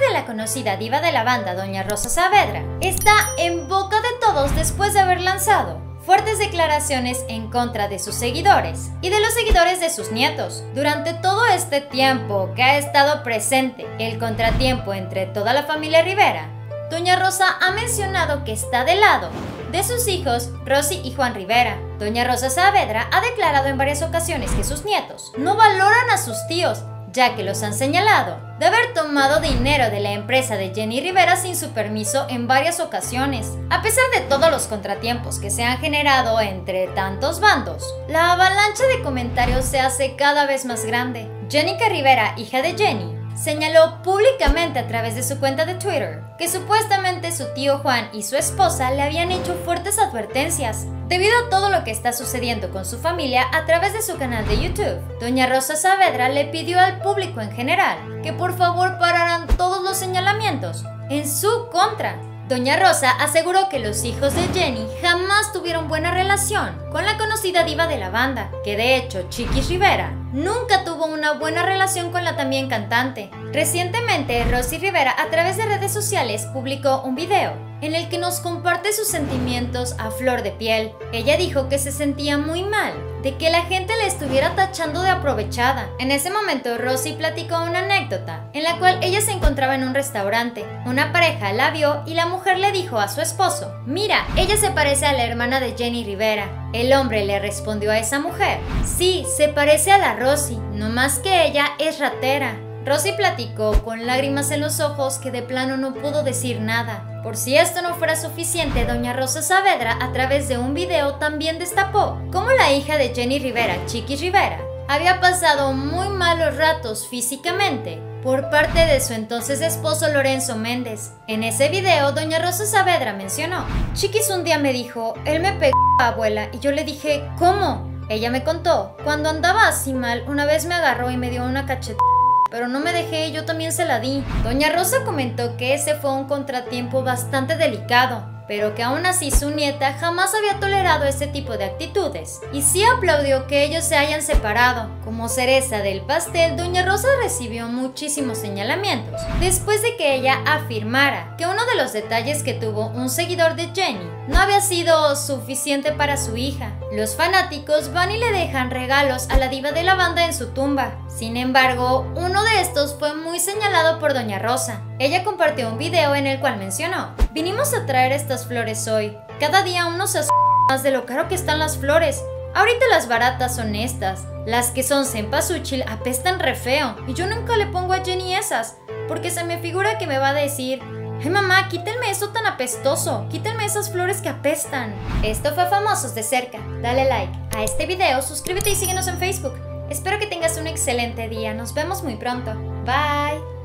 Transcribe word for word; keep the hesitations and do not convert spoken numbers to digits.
de la conocida diva de la banda, Doña Rosa Saavedra, está en boca de todos después de haber lanzado fuertes declaraciones en contra de sus seguidores y de los seguidores de sus nietos. Durante todo este tiempo que ha estado presente el contratiempo entre toda la familia Rivera, Doña Rosa ha mencionado que está del lado de sus hijos Rosy y Juan Rivera. Doña Rosa Saavedra ha declarado en varias ocasiones que sus nietos no valoran a sus tíos, ya que los han señalado de haber tomado dinero de la empresa de Jenny Rivera sin su permiso en varias ocasiones. A pesar de todos los contratiempos que se han generado entre tantos bandos, la avalancha de comentarios se hace cada vez más grande. Jenica Rivera, hija de Jenny, señaló públicamente a través de su cuenta de Twitter que supuestamente su tío Juan y su esposa le habían hecho fuertes advertencias debido a todo lo que está sucediendo con su familia a través de su canal de YouTube. Doña Rosa Saavedra le pidió al público en general que por favor pararan todos los señalamientos en su contra. Doña Rosa aseguró que los hijos de Jenny jamás tuvieron buena relación con la conocida diva de la banda, que de hecho Chiquis Rivera nunca tuvo una buena relación con la también cantante. Recientemente, Rosy Rivera a través de redes sociales publicó un video en el que nos comparte sus sentimientos a flor de piel. Ella dijo que se sentía muy mal de que la gente la estuviera tachando de aprovechada. En ese momento, Rosy platicó una anécdota en la cual ella se encontraba en un restaurante. Una pareja la vio y la mujer le dijo a su esposo: "Mira, ella se parece a la hermana de Jenny Rivera". El hombre le respondió a esa mujer: "Sí, se parece a la Rosy, no más que ella es ratera". Rosy platicó con lágrimas en los ojos que de plano no pudo decir nada. Por si esto no fuera suficiente, Doña Rosa Saavedra a través de un video también destapó cómo la hija de Jenny Rivera, Chiquis Rivera, había pasado muy malos ratos físicamente por parte de su entonces esposo Lorenzo Méndez. En ese video, Doña Rosa Saavedra mencionó: "Chiquis un día me dijo, él me pegó, abuela", y yo le dije, "¿Cómo?". Ella me contó: "Cuando andaba así mal, una vez me agarró y me dio una cachetada, pero no me dejé y yo también se la di". Doña Rosa comentó que ese fue un contratiempo bastante delicado, pero que aún así su nieta jamás había tolerado ese tipo de actitudes y sí aplaudió que ellos se hayan separado. Como cereza del pastel, Doña Rosa recibió muchísimos señalamientos después de que ella afirmara que uno de los detalles que tuvo un seguidor de Jenny no había sido suficiente para su hija. Los fanáticos van y le dejan regalos a la diva de la banda en su tumba. Sin embargo, uno de estos fue muy señalado por Doña Rosa. Ella compartió un video en el cual mencionó: "Vinimos a traer estas flores hoy. Cada día uno se asusta más de lo caro que están las flores. Ahorita las baratas son estas. Las que son cempasúchil apestan re feo. Y yo nunca le pongo a Jenny esas, porque se me figura que me va a decir: ay mamá, quítenme eso tan apestoso, quítenme esas flores que apestan". Esto fue Famosos de Cerca. Dale like a este video, suscríbete y síguenos en Facebook. Espero que tengas un excelente día. Nos vemos muy pronto. Bye.